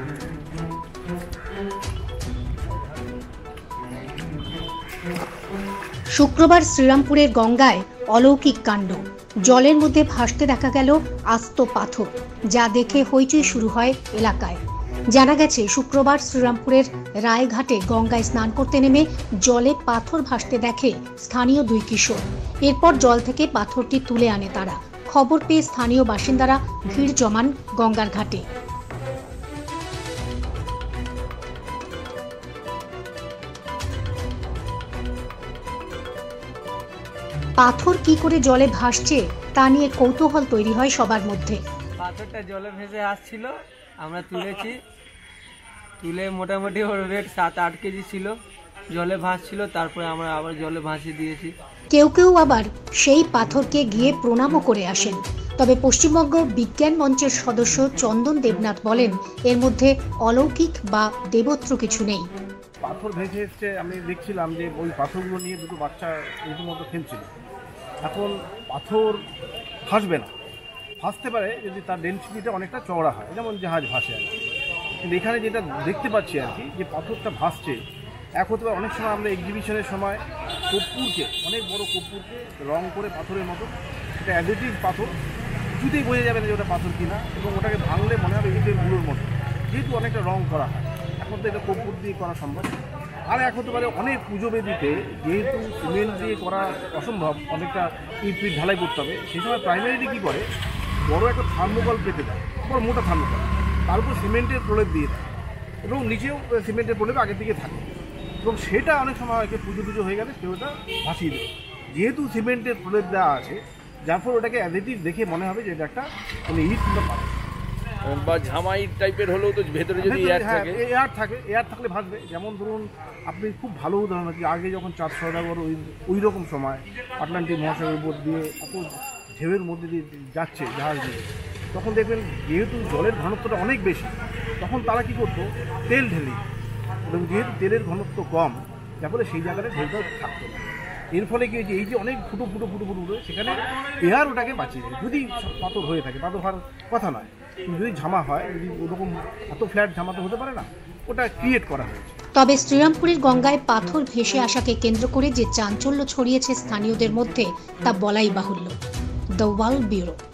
শুক্রবার শ্রীরামপুরের গঙ্গায় অলৌকিক কাণ্ড। জলের মধ্যে ভাসতে দেখা গেল আস্ত পাথর, যা দেখে হইচই শুরু হয় এলাকায়। জানা গেছে, শুক্রবার শ্রীরামপুরের রায়ঘাটে গঙ্গায় স্নান করতে নেমে জলে পাথর ভাসতে দেখে স্থানীয় দুই কিশোর। এরপর জল থেকে পাথরটি তুলে আনে তারা। খবর পেয়ে স্থানীয় বাসিন্দারা ভিড় জমান গঙ্গার ঘাটে। পাথর কি করে জলে ভাসছে তা নিয়ে কৌতূহল তৈরি হয় সবার মধ্যে। পাথরটা জলে ভেসে আসছিল, আমরা তুলেছি। তুলে মোটামুটি ওর ওয়েট 7-8 কেজি ছিল, জলে ভাসছিল। তারপরে আমরা আবার জলে ভাসিয়ে দিয়েছি। কেউ কেউ আবার সেই পাথরকে গিয়ে প্রণামও করে আসেন। তবে পশ্চিমবঙ্গ বিজ্ঞান মঞ্চের সদস্য চন্দন দেবনাথ বলেন, এর মধ্যে অলৌকিক বা দেবত্র কিছু নেই। পাথর ভেসে এসছে, আমি দেখছিলাম যে ওই পাথরগুলো নিয়ে দুটো বাচ্চা রীতিমতো খেলছিল। এখন পাথর ভাসবে না, ভাসতে পারে যদি তার ডেনসিটিটা অনেকটা চওড়া হয়, যেমন জাহাজ ভাসে আর কি। কিন্তু এখানে যেটা দেখতে পাচ্ছি আর কি, যে পাথরটা ভাসছে, এক হতে পারে অনেক সময় আমরা এক্সিবিশনের সময় কর্পূরকে, অনেক বড় কর্পূরকে রং করে পাথরের মতো, এটা অ্যাডিটিভ পাথর, কিছুতেই বোঝা যাবে না যে ওটা পাথর কিনা, এবং ওটাকে ভাঙলে মনে হবে ইটের গুঁড়োর মতো, যেহেতু অনেকটা রং করা হয়। এখন তো এটা কর্পূর দিয়ে করা সম্ভব। আর এক হতে পারে অনেক পুজো বেদিতে যেহেতু সিমেন্ট দিয়ে করা অসম্ভব, অনেকটা ইট পিট ঢালাই করতে হবে, সেই সময় প্রাইমারিলি কী করে, বড় একটা থার্মোকল পেতে দেয়, বড় মোটা থার্মোকল, তার উপর সিমেন্টের প্রলেপ দিয়ে দেয়, এবং নিচেও সিমেন্টের প্রলেপ আগের দিকে থাকে, এবং সেটা অনেক সময় হয়তো পুজো হয়ে গেলে সেটা ভাসিয়ে দেয়। যেহেতু সিমেন্টের প্রলেপ দেওয়া আছে, যার ফলে ওটাকে অ্যাডিটিভ দেখে মনে হবে যে এটা একটা ইট কিংবা পাথর বা ঝামাই টাইপের হলেও তো ভেতরে যদি এয়ার থাকে, এয়ার থাকলে ভাসবে। যেমন ধরুন, আপনি খুব ভালো উদাহরণ আছে, আগে যখন চাঁদ সওদাগর ওই রকম সময় আটলান্টিক মহাসাগরের উপর দিয়ে এত ঢেউয়ের মধ্যে দিয়ে যাচ্ছে জাহাজ দিয়ে, তখন দেখবেন যেহেতু জলের ঘনত্বটা অনেক বেশি, তখন তারা কী করতো, তেল ঢেলে, এবং যেহেতু তেলের ঘনত্ব কম, যার ফলে সেই জায়গাটা ঢেউটা থাকতো না। এর ফলে কি হয়েছে, এই যে অনেক ফুটো সেখানে এয়ার ওটাকে বাঁচিয়ে দেয়। যদি পাথর হয়ে থাকে, পাথর হওয়ার কথা নয়, যদি ঝামা হয়, যদি ওরকম এত ফ্ল্যাট ঝামা তো হতে পারে না, ওটা ক্রিয়েট করা হয়েছে। তবে শ্রীরামপুরের গঙ্গায় পাথর ভেসে আসাকে কেন্দ্র করে যে চাঞ্চল্য ছড়িয়েছে স্থানীয়দের মধ্যে, তা বলাই বাহুল্য। The world bureau.